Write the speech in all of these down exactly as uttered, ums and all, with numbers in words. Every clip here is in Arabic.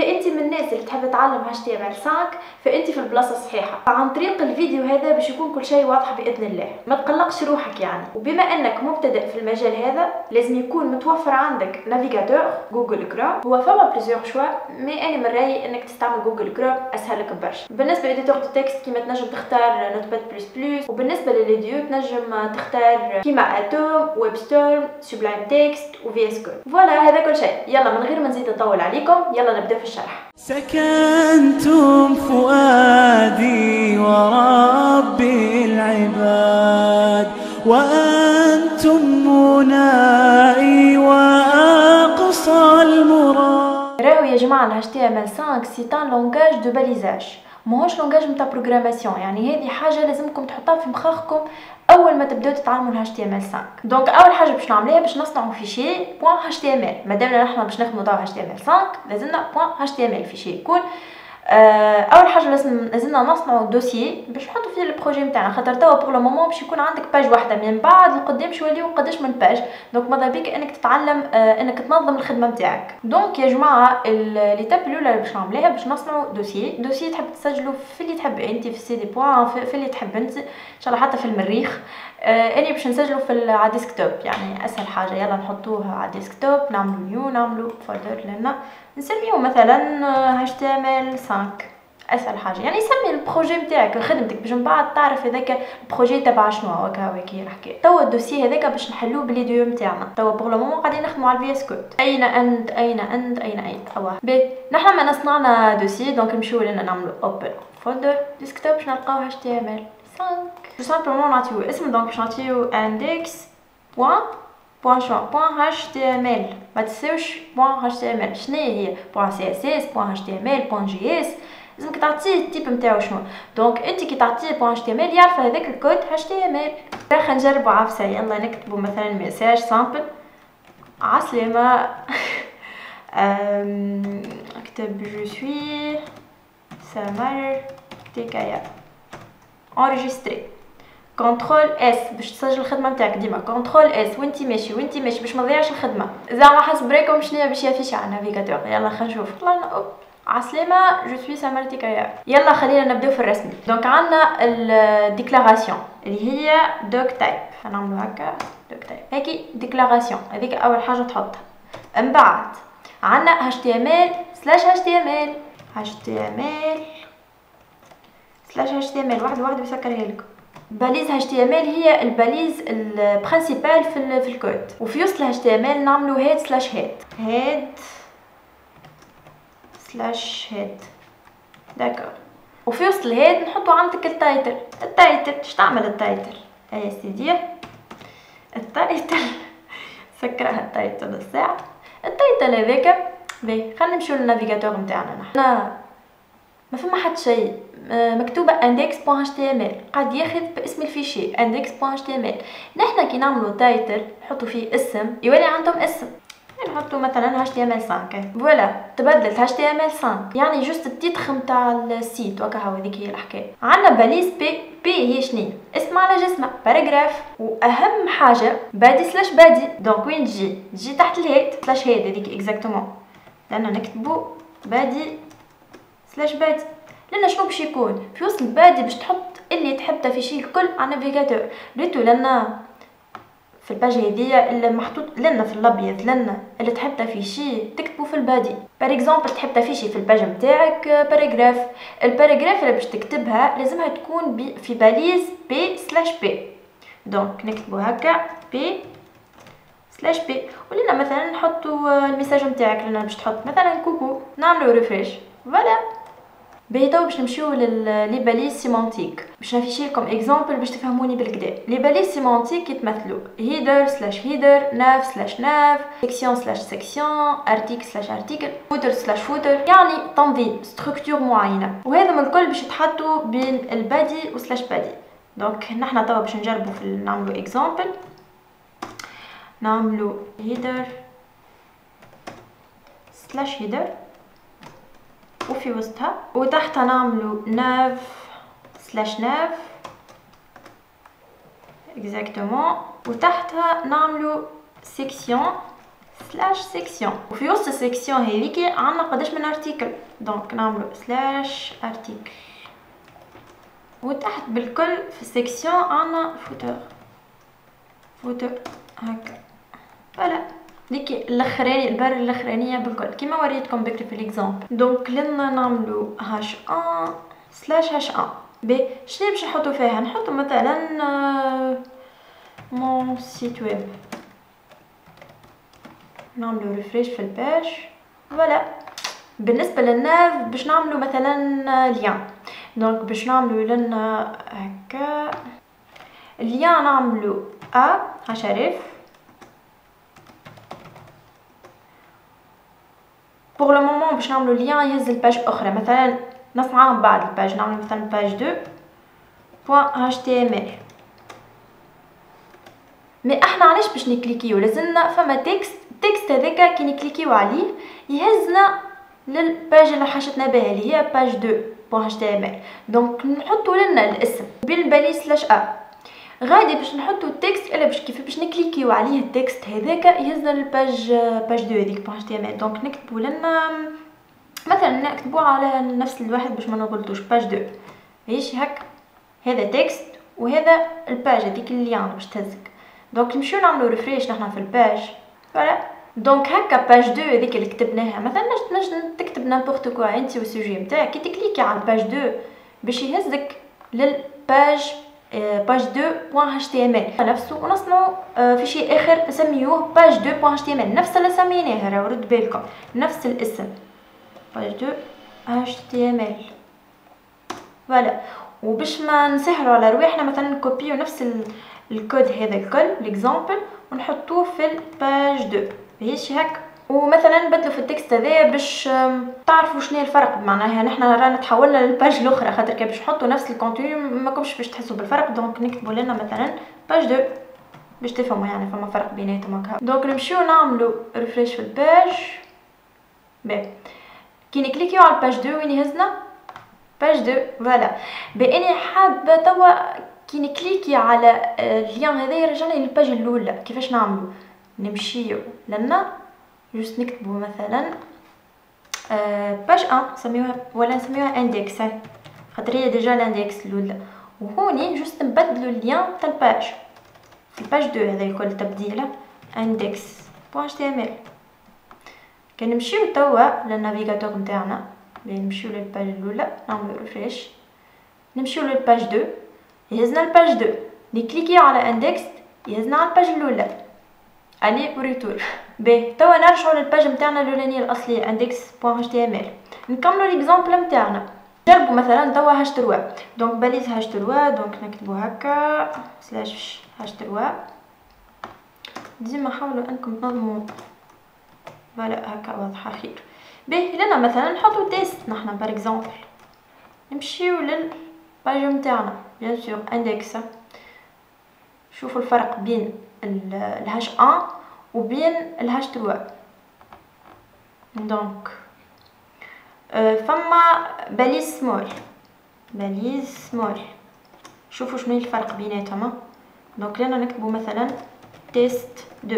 اذا انت من الناس اللي تحب تتعلم إتش تي إم إل خمسة فانت في البلاصه الصحيحه. عن طريق الفيديو هذا باش يكون كل شيء واضح باذن الله، ما تقلقش روحك يعني. وبما انك مبتدئ في المجال هذا لازم يكون متوفر عندك نافيغاتور جوجل كروم. هو فما بليزيور شوا، مي انا من رايي انك تستعمل جوجل كروم اسهل لك برشا. بالنسبه لإديتور دو تكست كيما تنجم تختار نوت باد بلس بلس، وبالنسبه للفيديو تنجم تختار كيما اتوم، ويب ستورم، سوبلايم تكست وفي اس كود. فوالا هذا كل شيء. يلا من غير ما نزيد نطول عليكم يلا نبدا في الشرح. سكنتم فؤادي ورب العباد وأنتم منائي وأقصى المراد. راهو يا جماعه ال إتش تي إم إل خمسة سي ان لونغاج دو باليزاج، ماهوش لونغاج نتاع بروغراماسيون. يعني هذه حاجه لازمكم تحطوها في مخاخكم اول ما تبداو تتعلموا ال إتش تي إم إل خمسة. دونك اول حاجه باش نعملوها باش نصنعوا فيشي بوان إتش تي إم إل. مادامنا نحنا باش نخدموا تاع إتش تي إم إل خمسة لازمنا بوان إتش تي إم إل فيشي يكون. اول حاجه لازم لازمنا نصنعوا دوسيي باش نحطوا فيه البروجي نتاعنا، خاطر توا بور لو مومون باش يكون عندك باج واحده، من بعد لقدام باش يوليو قداش من باج. دونك ماذا بيك انك تتعلم آه انك تنظم الخدمه نتاعك. دونك يا جماعه ليتاب الاولى اللي باش نعملوها باش نصنعوا دوسيي. دوسيي تحب تسجلوا في اللي تحب انت، في السي دي بوان، في, في اللي تحب انت، ان شاء الله حتى في المريخ. آه اني باش نسجلوا في على ديسكتوب، يعني اسهل حاجه. يلا نحطوها على ديسكتوب، نعملوا نيو، نعملوا فولدر لنا نسميوه مثلا إتش تي إم إل خمسة. اسهل حاجه يعني سمي البروجي نتاعك خدمتك باش من بعد تعرف هذاك البروجي تبع شنو هكا هكا الحكايه. توا الدوسي هذاك باش نحلوه بالفيديو نتاعنا. توا بور لو مومون قاعدين نخدموا على الفي اس كود. اين انت اين انت اين انت اوه بي نحنا ما نصنعنا دوسي. دونك نمشيو لنا نعملوا اوبن فولدر ديسكتوب باش نلقاو إتش تي إم إل خمسة. تو سامبلومون نعطيو اسم. دونك باش نعطيو index بوان بوان شو بوان إتش تي إم إل. ما تنساوش بوان إتش تي إم إل شنو هي. بوان سي اس اس، بوان إتش تي إم إل، بوان جي اس. لازمك تعطيه التيب نتاعو شنو. دونك انت كي تعطيه بوان إتش تي إم إل يعرف هذاك الكود إتش تي إم إل. خلينا نجربوا عفسه. يلا نكتبوا مثلا ميساج سامبل عسلامه. اكتب جو سوي سمر تكايا انريجستري. كنترول اس باش تسجل الخدمه نتاعك ديما. كنترول اس وانتي ماشي وانتي ماشي باش ما تضيعش الخدمه. زعما حسب رايكم شنو باش يافيش على النافيغاتور. يلا خلينا نشوف. طلعنا اوب عسلامه جو سوي سمر تكايا. يلا خلينا نبداو في الرسمي. دونك عندنا الديكلاراسيون اللي هي دوك تايب. نعملوا هكا دوك تايب هيك ديكلاراسيون. هذيك اول حاجه تحطها. من بعد عندنا إتش تي إم إل سلاش إتش تي إم إل إتش تي إم إل سلاش إتش تي إم إل. واحد واحد بيسكرها لكم. باليز إتش تي إم إل هي الباليز البرينسيبال في في الكود. وفي وسط إتش تي إم إل نعملوا هيد سلاش هيد هيد سلاش هيد. داكور. وفي وسط الهيد نحطوا عندك التايتل. التايتل اش تعمل التايتل؟ يا سيدي التايتل سكرها التايتل الساعه. التايتل هذاك باهي. خلينا نمشيو للنافيغاتور نتاعنا. نحنا ما فما حتى شيء مكتوبه index.html قاعد ياخذ باسم الفيشي index.html. نحنا كي نعملوا تايتل نحطوا فيه اسم يولي عندهم اسم. نحطوا مثلا إتش تي إم إل خمسة. فوالا تبدلت إتش تي إم إل خمسة يعني جوست التيتر نتاع السيت وكا. هاو هذيك هي الحكايه. عندنا باليز بي. بي هي شنو؟ اسم على جسمه باراجراف. واهم حاجه بادي سلاش بادي. دونك وين تجي؟ تجي تحت الهيد سلاش هيد هذيك اكزاكتومون. لان نكتبوا بادي سلاش بادي. لان شنو باش يكون في وسط البادي باش تحط اللي تحب تفيشي الكل على النافيغاتور. ريتو لان في الباج هذيا اللي محطوط لنا في الابيض لنا اللي تحب تفيشي تكتبوا في البادي. بار اكزومبل تحب تفيشي في الباج نتاعك باراجراف. الباراجراف اللي باش تكتبها لازمها تكون بي في باليز بي سلاش بي. دونك نكتبوا هكا بي سلاش بي. ولينا مثلا نحطوا الميساج نتاعك لنا باش تحط مثلا كوكو. نعملوا ريفريش. فوالا باهي. تو باش نمشيو لي باليز سيمانتيك باش نفيشي لكم اكزامبل باش تفهموني بالكدا. لي باليز سيمانتيك يتمثلوا هيدر سلاش هيدر، ناف سلاش ناف، سيكسيون سلاش سيكسيون، ارتيكل سلاش ارتيكل، فوتر سلاش فوتر. يعني تنظيم ستركتور معينه. وهذا من الكل باش يتحطوا بين البادي وسلاش بادي. دونك نحنا توا باش نجربوا في نعملوا اكزامبل. نعملوا هيدر سلاش هيدر وفي وسطها وتحتها نعملوا ناف سلاش ناف اكزاكتومون. وتحتها نعملوا سيكسيون سلاش سيكسيون. وفي وسط السيكسيون هذيكي عندنا قداش من ارتيكل، دونك نعملو سلاش ارتيكل. وتحت بالكل في السيكسيون عندنا فوتور فوتور هكا. فوالا ديكي الاخراني البار الاخرانيه بالكل كيما وريتكم بكري في ليكزامبل. دونك لنا نعملو هاش ان سلاش هاش ان. بي شنو باش نحطو فيها؟ نحطو مثلا مون سيت ويب، نعملو ريفريش في الباج. فوالا بالنسبه للناف باش نعملو مثلا ليان، دونك باش نعملو لنا هكا ليان، نعملو ا هشرف بور لو مومون باش نعملو ليان يهز الباج اخرى، مثلا نصنعها من بعد الباج، نعملو مثلا باج دو بوان اتش تي ام ال. مي احنا علاش باش نكليكيو؟ لازمنا فما تكست، التكست هذاك كي نكليكيو عليه يهزنا للباج اللي حاجتنا بها اللي هي باج دو بوان اتش تي ام ال. دونك نحطو لنا الاسم بالبالي سلاش ا غادي باش نحطو التكست، الا باش كيف باش نكليكيو عليه التكست هذاك يهزنا للباج باج دو هذيك بوان اتش تي ام ال. دونك نكتبو لنا مثلا نكتبو على نفس الواحد باش ما نغلطوش باج دو ماشي هكا، هذا تكست وهذا الباج هذيك اللي يعني باش تهزك. دونك نمشيو نعملو ريفريش نحنا في الباج. فوالا دونك هكا باج دو هذيك اللي كتبناها، مثلا نجم تكتب نيمبورط كوا انت والسوجي نتاعك، كي تكليكي على الباج دو باش يهزك للباج باج دو بوان اتش تي ام ال نفسه، ونصنعو في شيء اخر نسميوه باج دو بوان اتش تي ام ال نفس اللي سميناه، راه رد بالكم نفس الاسم باج دو اتش تي ام ال. فوالا وباش ما نسهلوا على رواحنا مثلا نكوبيو نفس الكود هذا الكل ليكزامبل ونحطوه في الباج دو ماشي هكا، ومثلا نبدلو في التكست هذايا باش تعرفوا شنو الفرق. معناها نحنا رانا تحولنا للباج الاخرى، خاطر كي باش نحطوا نفس الكونتوني ما كومش باش تحسوا بالفرق، دونك نكتبوا لنا مثلا باج دو باش تفهموا يعني فما فرق بيناتهم هكا. دونك نمشيو نعملوا ريفريش في الباج. بي كي نكليكيو على الباج دو وين يهزنا باج دو. فوالا باني حابه توا كي نكليكي على اللين هذا يرجعني للباج الاولى. كيفاش نعملو؟ نمشيو لنا جوست نكتبو مثلا باج واحد نسميوها ولا نسميوها اندكس خاطر هي ديجا الاندكس الاولى، وهوني جوست نبدلو اللين تاع الباج في الباج دو هذا الكل تبديله اندكس بوان اتش تي ام ال. كنمشيو توا للنافيغاتور نتاعنا، نمشيو للباج الاولى نعملو ريفريش، نمشيو للباج دو يهزنا الباج دو، نكليكيو على اندكس يهزنا على الباج الاولى علي وريتور. باهي توا نرجعوا للباج نتاعنا الاولانيه الاصليه اندكس بوان اتش تي ام ال. نكملوا ليكزامبل نتاعنا، نجربوا مثلا توا هاش تروا، دونك باليز هاش تروا، دونك نكتبوا هكا سلاش هاش تروا. ديما حاولوا انكم تنظموا فوالا هكا واضحه خير. باهي لنا مثلا نحطوا تيست نحنا بار اكزومبل، نمشيو للباج نتاعنا بيان سور اندكس. شوفوا الفرق بين الهاش واحد وبين الهاش ثلاثة. دونك فما باليز سمول باليز سمول، شوفوا شنو الفرق بيناتهم. دونك لنا نكتبوا مثلا تيست دو،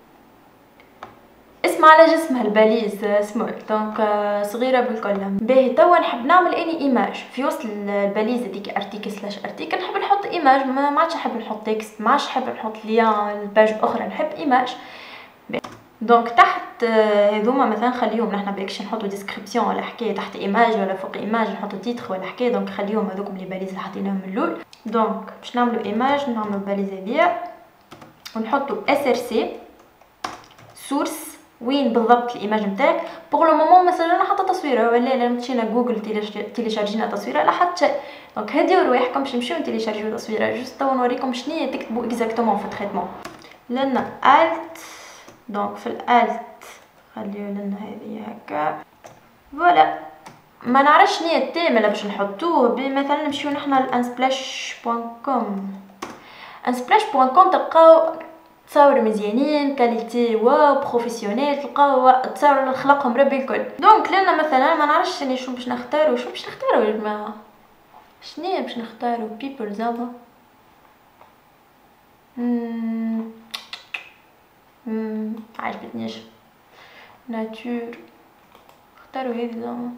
اسم على جسمها الباليز سمول دونك صغيره بالكل. باهي توا نحب نعمل اني ايماج في وسط الباليز هذيك ارتيكل سلاش ارتيكل، نحب نحط ايماج، ما عادش نحب نحط تكست، ما عادش نحب نحط ليان الباج اخرى، نحب ايماج. دونك تحت هذوما مثلا خليهم نحنا باكش نحطوا ديسكريبسيون ولا حكايه، تحت ايماج ولا فوق ايماج نحطوا تيتر ولا حكايه، دونك خليهم هذوكم لي باليز اللي حطيناهم من الاول. دونك باش نعملوا ايماج نعملوا باليز هذيا ونحطوا اس ار سي سورس وين بالضبط الايماج نتاعك. بوغ لو مومون مثلا انا حاطه تصويره ولا لا مشينا جوجل تيليشارجينا تصويره لا حتى شيء، دونك هديو رواحكم باش نمشيو نتيليشارجيو تصويره. جوست تو نوريكم شنو تكتبوا اكزاكتومون في التريتمون. لنا الت، دونك في الالت خليو لنا هذه هكا. فوالا ما نعرفش شنو هي التيم اللي باش نحطوه، مثلا نمشيو نحنا لانسبلاش بوان كوم. انسبلاش بوان كوم تلقاو تصاور مزيانين كاليتي واو بروفيسيونيل، تلقاو تصاور اللي خلقهم ربي الكل. دونك لنا مثلا ما نعرفش شنو شنو باش نختاروا، شنو باش نختاروا يا جماعه، شنو باش نختاروا بيبل زعما امم عجبتنيش ناتور، اختاروا هذه زعما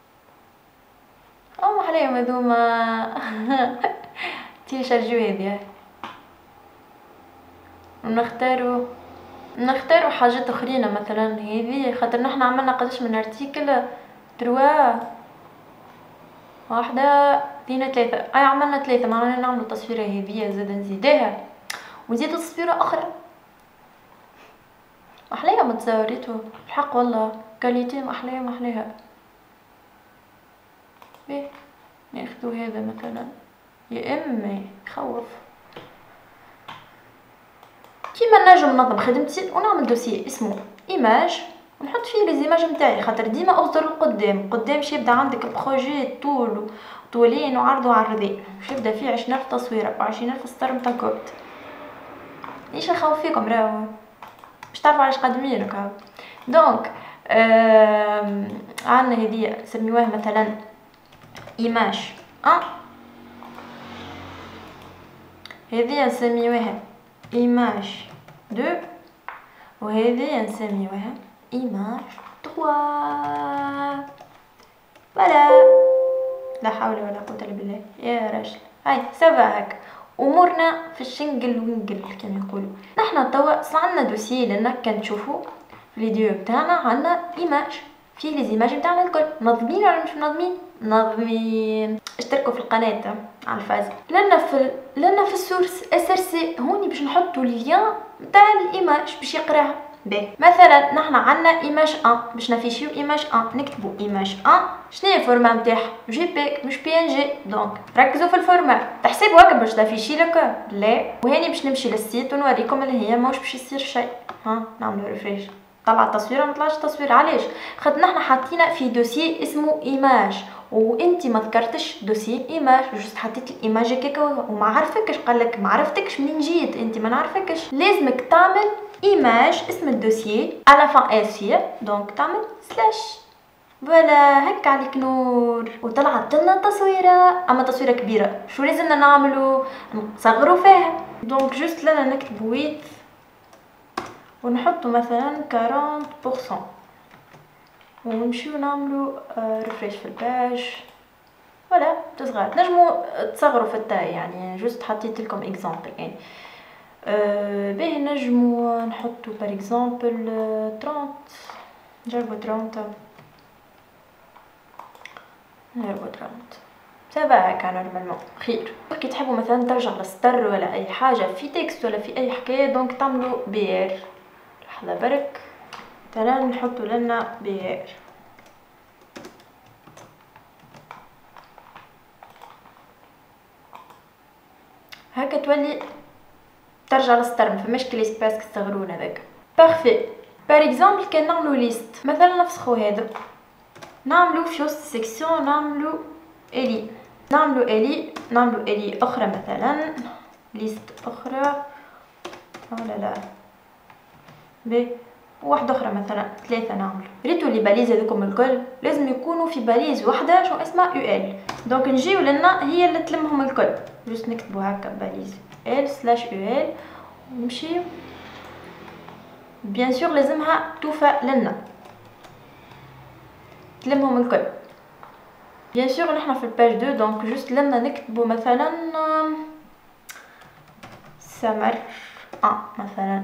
او محلاهم هذوما تيشرجوا هذه. ونختاروا نختاروا حاجات اخرين مثلا هذه، خاطر نحنا عملنا قداش من ارتيكل، تروا واحدة اثنين ثلاثة، اي عملنا ثلاثة، معناها نعملوا تصويرة هذه زاد نزيدها ونزيدوا تصويرة اخرى. محلاها متصوريتو الحق والله، كاليتي محلاها محلاها. باهي ناخذوا هذا مثلا، يا امي يخوف. كيما نجم ننظم خدمتي ونعمل دوسي اسمه ايماج ونحط فيه لي زيماج نتاعي، خاطر ديما اوصل لقدام قدام باش يبدا عندك بروجي طول طولين وعرض وعرضين، باش يبدا فيه عشرين ألف تصويره وعشرين ألف سطر نتاع كود. ليش نخوف فيكم راهو باش تعرفوا علاش قادمين هكا. دونك آه عندنا هذه نسميوها مثلا ايماج اه، هذه نسميوها ايماج دو، وهذه نسميوها ايماج ثلاثة. فوالا لا حول ولا قوه الا بالله يا راجل. هاي سافا هكا امورنا في الشنقل ونقل كما يقولوا. نحنا توا صنعنا دوسي لنا كان تشوفوا في الفيديو بتاعنا عندنا ايماج فيه لي زيماج بتاعنا الكل، منظمين ولا مش منظمين؟ منظمين. اشتركوا في القناه على الفاز. لنا في لنا في السورس اس ار سي هوني باش نحطوا اللين نتاع الايماج باش يقراها. باهي مثلا نحنا عندنا ايماج واحد باش نافيشيو ايماج واحد، نكتبوا ايماج واحد شنو هي الفورما نتاعها؟ جي بيك مش بي ان جي. دونك ركزوا في الفورما، تحسبوا هكا باش تافيشي لك لا. وهاني باش نمشي للسيت ونوريكم اللي هي ماهوش باش يصير شيء. ها نعملوا ريفريش، طلع التصويره ما طلعش التصوير. علاش؟ خاطر نحنا حاطينه في دوسي اسمه ايماج وانت ما ذكرتش دوسي ايماج، جوست حطيت الايماج هكاكا وما عرفكش، قال لك ما عرفتكش منين جيت انت، ما نعرفكش. لازمك تعمل ايماج اسم الدوسيي على فان اس، دونك تعمل سلاش. فوالا هكا عليك نور. وطلعت لنا تصويره، اما تصويره كبيره. شو لازمنا نعملوا؟ نصغروا فيها. دونك جوست لنا نكتب ويت ونحطوا مثلا أربعين بالمية ونمشيو نعملوا ريفريش في الباج. فوالا تصغر. نجموا تصغروا في التاي يعني، جوست حطيت لكم اكزامبل يعني. أه باهي نجموا نحطوا بار اكزامبل ثلاثين، نجربوا ثلاثين، نجربوا ثلاثين سبعة هكا نورمالمون خير. كي تحبوا مثلا ترجع للسطر ولا اي حاجه في تكست ولا في اي حكايه، دونك تعملوا بير. لحظه برك مثلا نحطوا لنا بير هكا تولي ترجع للسطر، ما فماش كلي سباس كتصغرون هذاك. بارفي. بار اكزومبل كان نعملوا ليست مثلا نفسخوا هذا، نعملوا في وسط سيكسيون نعملوا الي، نعملوا الي نعملوا الي اخرى مثلا ليست اخرى ولا لا ب واحده اخرى مثلا ثلاثه. نعملوا ريتو لي باليز هذوكم الكل لازم يكونوا في باليز واحده شو اسمها يو ال. دونك نجيو لنا هي اللي تلمهم الكل، جوست نكتبوا هكا باليز ال سلاش يو ال ونمشيو. بيان سور لازمها توفى لنا تلمهم الكل. بيان سور نحنا في الباج دو، دونك جوست لنا نكتبوا مثلا سمر اه مثلا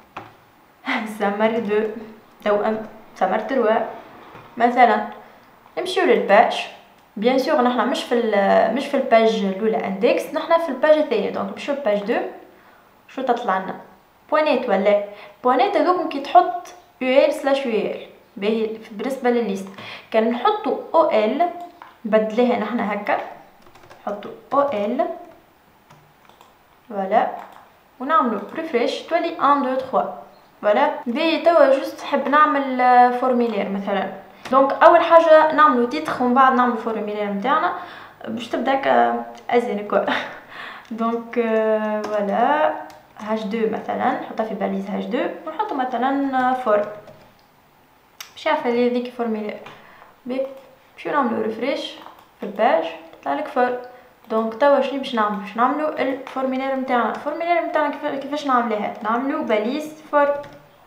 سمر دو توأم سمر تروا مثلا. نمشيو للباج. بيان سور نحنا مش في مش في الباج الاولى اندكس، نحنا في الباج الثانيه. دونك نمشيو للباج دو. شو تطلع لنا؟ بوانيت ولا بوانيت هذوك كي تحط يو ال سلاش يو ال. باهي بالنسبه للليست كان نحطوا او ال نبدلها نحنا هكا، نحطوا او ال فوالا ونعملوا ريفريش تولي واحد اثنين ثلاثة. فوالا باهي توا جوست نحب نعمل فورميلير مثلا. دونك اول حاجه نعملوا تيتر ومن بعد نعملوا فورميلير نتاعنا باش تبدا هكا ازين كوا. دونك فوالا هاش دو مثلا نحطها في باليز هاش دو ونحطوا مثلا فور باش يعرف لي هذيك فورميلير. باهي نمشيو نعملوا ريفريش في الباج يطلع لك فور. دونك توا شنو باش نعملوا؟ باش نعملوا الفورميلير نتاعنا. الفورميلير نتاعنا كيفاش نعملوها؟ نعملوا باليز فور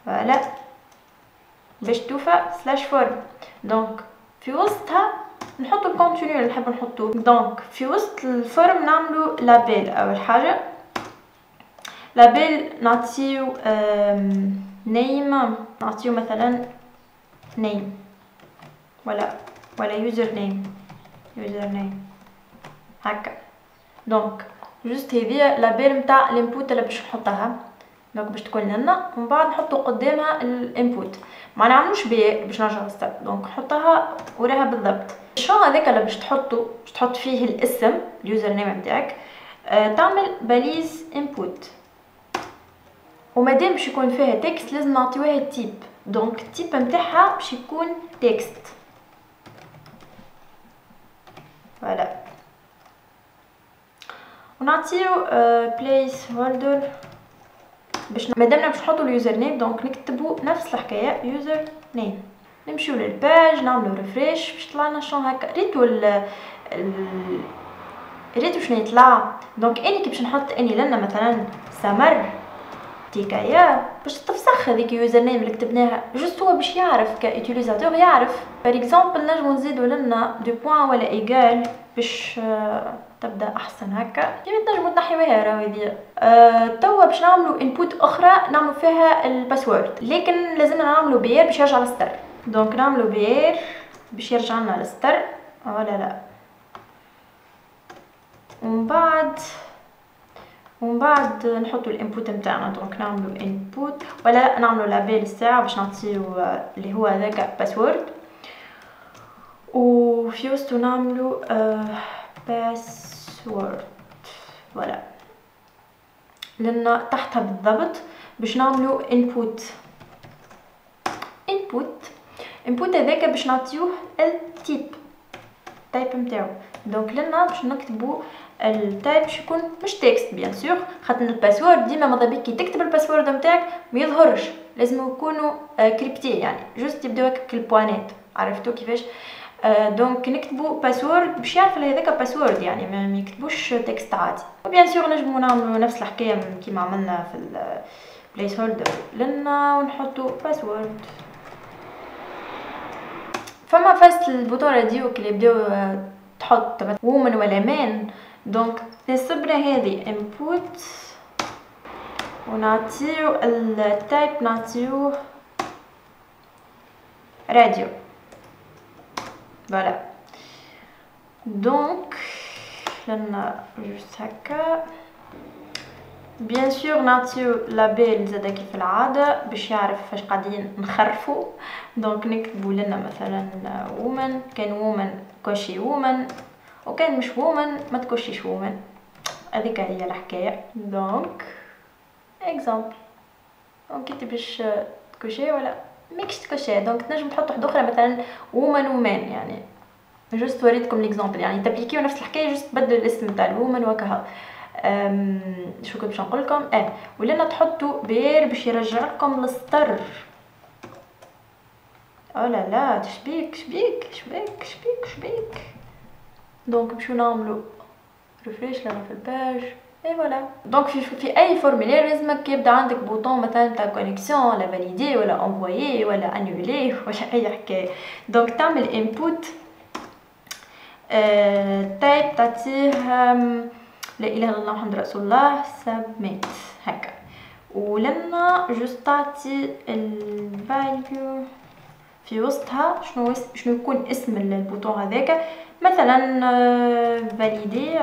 فوالا باش توفى سلاش فورم. دونك في وسطها نحطو الكونتينيو اللي نحب نحطوه. دونك في وسط الفورم نعملو لابيل. اول حاجه لابيل نعطيو نيم، نعطيو مثلا نيم ولا ولا يوزر نيم، يوزر نيم هكا. دونك جوست هذه لابيل نتاع الانبوت اللي باش نحطها. دونك باش تكون لنا ومن بعد نحطو قدامها الانبوت، ما نعملوش بيه باش نرجع للستار. دونك نحطها وراها بالضبط. الشون هذاك اللي باش تحطو باش تحط فيه الاسم اليوزر نيم نتاعك، آه تعمل باليز انبوت، ومادام باش يكون فيها تكست لازم نعطيوها التيب. دونك التيب نتاعها باش يكون تكست. فوالا ونعطيو بليس هولدر باش مادامنا باش نحطو اليوزر نيم. دونك نكتبو نفس الحكايه يوزر نيم. نمشيو للباج نعملو ريفريش باش طلعنا شنو هكا. ريتو ال ريتو شنو يطلع. دونك اني كي باش نحط اني لنا مثلا سمر تيكايا باش تفسخ هذيك يوزر نيم اللي كتبناها. جوست هو باش يعرف كيوتيليزاتور يعرف. بار اكزومبل نجمو نزيدو لنا دو بوين ولا ايغال باش تبدا احسن هكا. كيما تنجمو تنحيوها راهو هذه. أه توا باش نعملو انبوت اخرى نعملو فيها الباسورد، لكن لازمنا نعملو بير باش يرجع للستر. دونك نعملو بير باش يرجع لنا للستر ولا لا. ومن بعد ومن بعد نحطو الانبوت نتاعنا. دونك نعملو انبوت ولا لا نعملو لابيل الساعه باش نعطيو اللي هو هذاك باسورد، وفي وسطو نعملو آه باسورد. فوالا لان تحتها بالضبط باش نعملو انبوت. انبوت انبوت هذاك باش نعطيوه التيب تايب نتاعو. دونك لنا باش نكتبو التايب باش يكون مش تكست بيان سور، خاطر الباسورد ديما ماذا بيك كي تكتب الباسورد نتاعك ما يظهرش، لازم يكونوا كريبتي يعني جوست يبداو هكا البوانات. عرفتوا كيفاش؟ آه دونك نكتبوا باسورد باش يعرف هذاك باسورد يعني ما يكتبوش تكست عادي. وبيان سور نجمو نعملوا نفس الحكايه كيما عملنا في البليس هولدر لنا ونحطوا باسورد. فما فاست البوطونه ديوك اللي بداو تحط وومن ولا مان. دونك نصبنا هذه انبوت ونعطيو التايب نعطيوه راديو. فوالا دونك لنا جوست هكا. بيان سور نعطيو لابيل زادا كيف العاده باش يعرف فاش قاعدين نخرفوا. دونك نكتبوا لنا مثلا وومن، كان وومن كوشي وومن، وكان مش وومن ما تكوشيش وومن. هذيك هي الحكايه. دونك اكزامبل دونك انت باش تكوشي ولا ميكش تكوشي. دونك تنجم تحط واحده اخرى مثلا وومن ومان، يعني جوست وريتكم ليكزامبل يعني تابليكيو نفس الحكايه جوست بدلوا الاسم تاع الوومن وكها. أم شو كنت باش نقول لكم اه ولنا تحطوا بير باش يرجع لكم للسطر. او لا لا تشبيك شبيك شبيك شبيك شبيك. دونك نمشيو نعملو ريفريش لنا في الباج اي فوالا. دونك في في اي فورمولير لازمك يبدا عندك بوطون مثلا تاع كونيكسيون لا فاليدي ولا انفويي ولا انولي ولا اي حكايه. دونك تعمل انبوت تايب تعطيه لا اله الا الله محمد رسول الله سبميت هكا. ولما جوست تعطي الفاليو في وسطها شنو شنو يكون اسم البوطون هذاك، مثلا فاليدي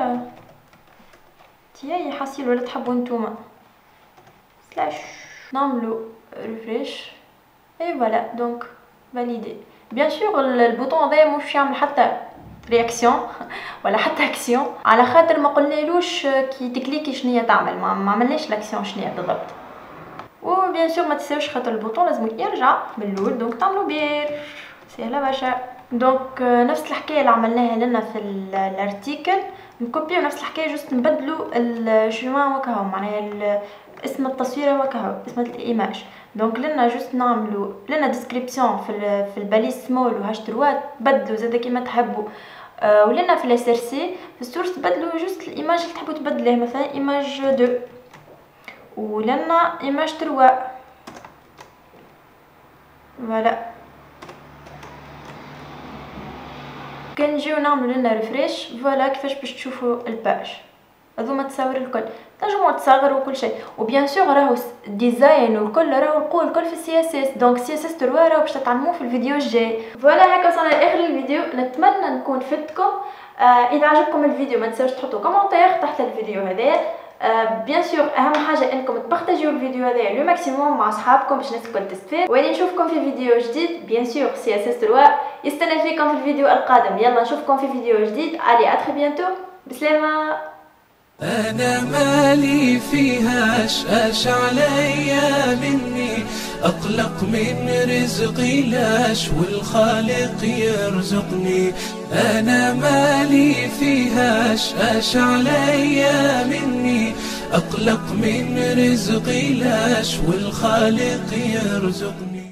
تيا حاسيل ولا تحبوا نتوما سلاش نعملو ريفريش اي فوالا. دونك فاليدي. بيان سور البوطون هذا مش يعمل حتى رياكسيون ولا حتى اكسيون على خاطر ما قلنالوش كي تكليكي شنيا تعمل، ما عملناش لاكسيون شنيا بالضبط. وبيان سور ما تنساوش خاطر البوطون لازم يرجع من الاول. دونك تعملوا بير سهله برشا. دونك نفس الحكايه اللي عملناها لنا في الارتيكل نكوبيو نفس الحكايه جوست نبدلوا الجوان وكهو معناها اسم التصويره وكهو اسم الايماج. دونك لنا جوست نعملوا لنا ديسكريبسيون في في الباليس سمول وهاش تروات بدلوا زاد كيما تحبوا. آه ولنا في الاس ار سي في السورس بدلوا جوست الايماج اللي تحبوا تبدلوه مثلا ايماج اثنين ولنا ايماج ثلاثة فوالا. كان نجيو نعملو لنا ريفريش فوالا كيفاش باش تشوفوا الباج. هذوما التصاور الكل تنجموا تصغروا وكل شيء، وبيان سور راهو الديزاين والكل راهو القوه الكل في السي اس اس. دونك سي اس اس تروا راهو باش تتعلموه في الفيديو الجاي. فوالا هكا وصلنا لاخر الفيديو، نتمنى نكون فدتكم. آه اذا عجبكم الفيديو ما تنساوش تحطوا كومنتير تحت الفيديو هذا. آه بيان سور اهم حاجه انكم تبارطاجيو الفيديو هذا لو ماكسيموم مع اصحابكم باش الناس الكل تستفيد. وين نشوفكم في فيديو جديد بيان سور سي اس اس تروا يستنى فيكم في الفيديو القادم. يلا نشوفكم في فيديو جديد. علي اتري بيانتو، بسلامه. أنا مالي فيهاش أش عليا مني، أقلق من رزقي لاش والخالق يرزقني. أنا مالي فيهاش أش عليا مني، أقلق من رزقي لاش والخالق يرزقني.